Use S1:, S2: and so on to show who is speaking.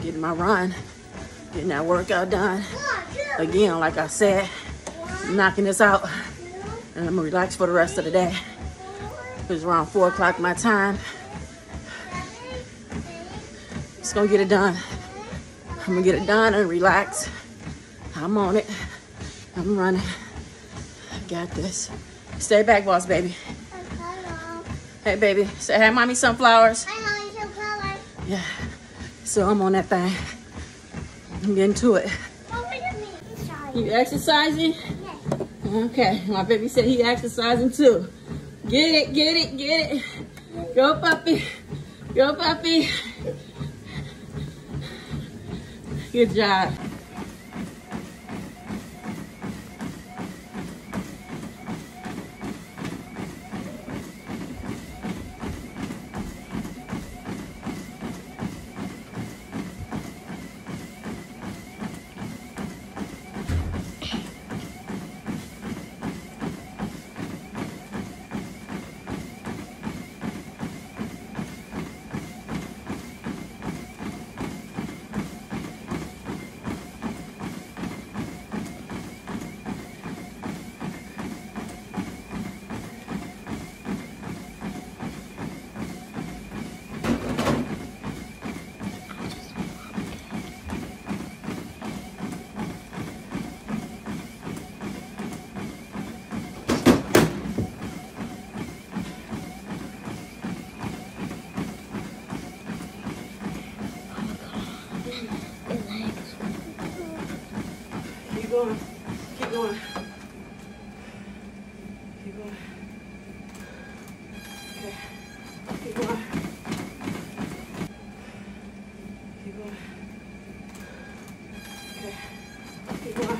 S1: getting my run, getting that workout done. Again, like I said, knocking this out, and I'm gonna relax for the rest of the day. It's around 4 o'clock my time. Just gonna get it done. I'm gonna get it done and relax. I'm on it. I'm running. I got this. Stay back, boss baby. Hey, baby. Say hi, mommy, sunflowers.
S2: Hi, mommy, sunflowers.
S1: Yeah. So I'm on that thing. I'm getting to it. You exercising?
S2: Yes.
S1: Okay. My baby said he exercising too. Get it, get it, get it. Go, puppy. Go, puppy. Good job. Keep going. Keep going. Keep going. Okay. Keep going. Keep going. Okay. Keep going.